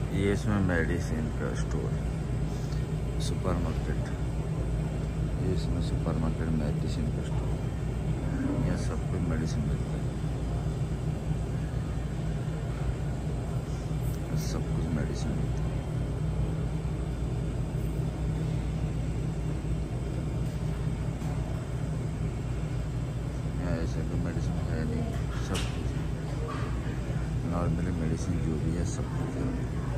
ये इसमें मेडिसिन का स्टोर है, सुपर मार्केट। ये इसमें सुपर मार्केट मेडिसिन का स्टोर है, यहाँ सब कुछ मेडिसिन मिलता है, सब कुछ मेडिसिन मिलता है। यहाँ ऐसा कोई मेडिसिन है नहीं, सब कुछ नॉर्मली मेडिसिन जो भी है सब कुछ है।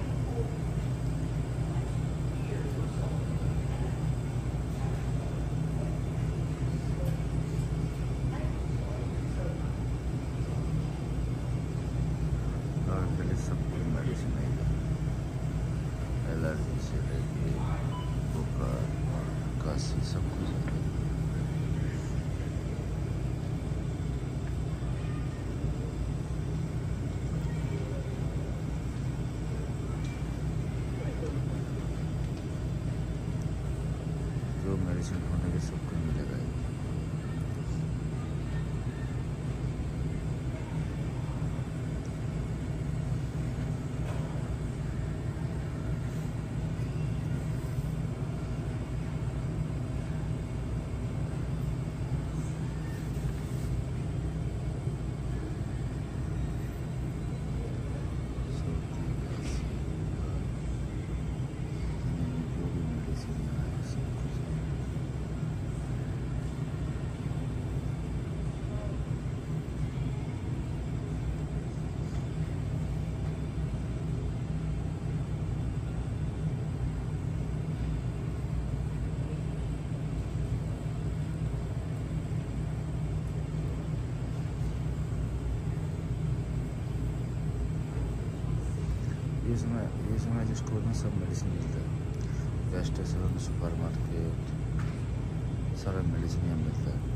नॉर्मली सब कुछ मेडिसिन है, एलर्जी से लेके बुखार काशी सब कुछ है। जो मेडिसिन होने के सब कुछ मिलेगा। इसमें जो स्टोर में सब मेडिसिन मिलता है, गैस स्टेशन, सुपर मार्केट, सारा मेडिसिन यहाँ मिलता है।